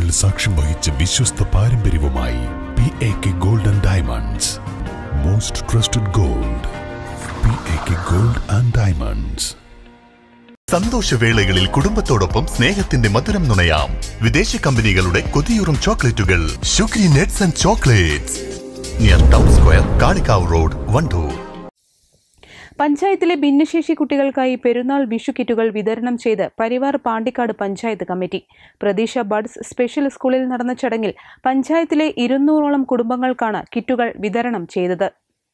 പതിറ്റാണ്ടുകൾ സാക്ഷ്യം വഹിച്ച വിശ്വസ്ത പാരമ്പര്യവുമായി PAK Gold and Diamonds. Most trusted gold. PAK Gold and Diamonds. സന്തോഷവേളകളിൽ കുടുംബത്തോടൊപ്പം സ്നേഹത്തിന്റെ മധുരം നുണയാം. വിദേശ കമ്പനികളുടെ കൊതിയൂറും ചോക്ലേറ്റുകൾ sugary nuts and chocolates near town square, Kalikavu road, Wandoor. പഞ്ചായത്തിലെ ഭിന്നശേഷി കുട്ടികൾക്കായി പെരുന്നാൾ വിഷു കിറ്റുകൾ വിതരണം ചെയ്ത് Parivar Pandikkad panchayat committee. Pratheeksha buds special സ്കൂളിൽ നടന്ന ചടങ്ങിൽ പഞ്ചായത്തിലെ 200ഓളം കുടുംബങ്ങൾക്കാണ് കിറ്റുകൾ വിതരണം ചെയ്തത്.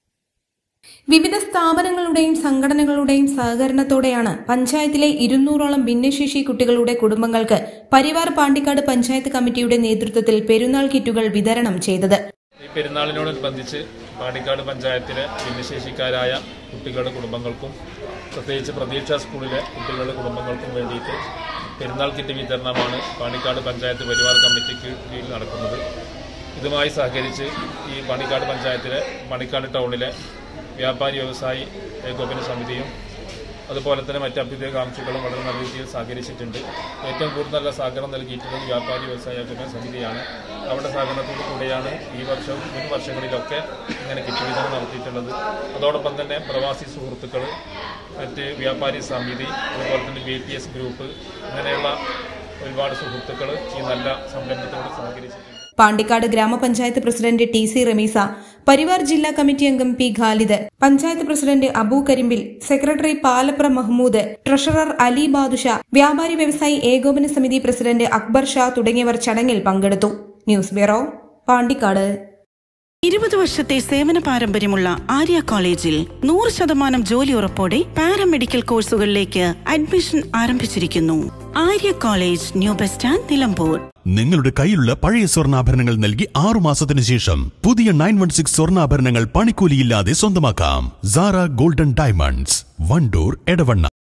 വിവിധ സ്ഥാപനങ്ങളുടെയും സംഘടനകളുടെയും സഹകരണത്തോടെയാണ് പഞ്ചായത്തിലെ 200ഓളം ഭിന്നശേഷി കുട്ടികളുടെ കുടുംബങ്ങൾക്ക് പരിവാർ പാണ്ടിക്കാട് പഞ്ചായത്ത് കമ്മിറ്റിയുടെ നേതൃത്വത്തിൽ പെരുന്നാൾ കിറ്റുകൾ വിതരണം ചെയ്തത്. ഈ പെരുന്നാളിനോടനുബന്ധിച്ച് പാണ്ടിക്കാട് പഞ്ചായത്തിലെ ഭിന്നശേഷിക്കാരായ കുട്ടികളുടെ കുടുംബങ്ങൾക്കും പ്രത്യേകിച്ച് പ്രതീക്ഷ സ്കൂളിലെ കുട്ടികളുടെ കുടുംബങ്ങൾക്കും വേണ്ടിയിട്ട് പെരുന്നാൾ കിറ്റ് വിതരണമാണ് പാണ്ടിക്കാട് പഞ്ചായത്ത് പരിവാർ കമ്മിറ്റിക്ക് കീഴിൽ നടക്കുന്നത്. ഇതുമായി സഹകരിച്ച് ഈ പാണ്ടിക്കാട് പഞ്ചായത്തിലെ പാണ്ടിക്കാട് ടൗണിലെ വ്യാപാരി വ്യവസായി ഏകോപന സമിതിയും അതുപോലെ തന്നെ മറ്റ് അഭ്യുദയകാംക്ഷികളും വളരെ നല്ല രീതിയിൽ സഹകരിച്ചിട്ടുണ്ട്. ഏറ്റവും കൂടുതൽ നല്ല സഹകരണം നൽകിയിട്ടുള്ളത് വ്യാപാരി വ്യവസായ ഏകോപന സമിതിയാണ്. അവരുടെ സഹകരണത്തോടു കൂടിയാണ് ഈ വർഷവും മുൻ വർഷങ്ങളിലൊക്കെ ഇങ്ങനെ കിറ്റ് വിതരണം നടത്തിയിട്ടുള്ളത്. അതോടൊപ്പം തന്നെ പ്രവാസി സുഹൃത്തുക്കൾ, മറ്റ് വ്യാപാരി സമിതി, അതുപോലെ തന്നെ BTS ഗ്രൂപ്പ്, അങ്ങനെയുള്ള ഒരുപാട് സുഹൃത്തുക്കൾ ഈ നല്ല സംരംഭത്തോട് സഹകരിച്ചിട്ടുണ്ട്. പാണ്ടിക്കാട് ഗ്രാമപഞ്ചായത്ത് പ്രസിഡന്റ് TC റമീസ, പരിവാർ ജില്ലാ കമ്മിറ്റി അംഗം P Khalid, panchayat president Abu Karimbil, secretary Palapra Mahmood, treasurer Ali Badusha, വ്യാപാരി വ്യവസായി ഏകോപന സമിതി പ്രസിഡന്റ് അക്ബർ ഷാ തുടങ്ങിയവർ ചടങ്ങിൽ പങ്കെടുത്തു. News bureau, Pandikkad. 20 വർഷത്തെ സേവന പാരമ്പര്യമുള്ള ആര്യ കോളേജിൽ 100% ജോലി ഉറപ്പോടെ പാരാമെഡിക്കൽ കോഴ്സുകളിലേക്ക് അഡ്മിഷൻ ആരംഭിച്ചിരിക്കുന്നു. Arya college, new bus stand, Nilambur. നിങ്ങളുടെ കയ്യിലുള്ള പഴയ സ്വർണ്ണാഭരണങ്ങൾ നൽകി 6 മാസത്തിന് ശേഷം പുതിയ 916 സ്വർണ്ണാഭരണങ്ങൾ പണിക്കൂലിയില്ലാതെ സ്വന്തമാക്കാം. Sara golden diamonds, Wandoor, Edavanna.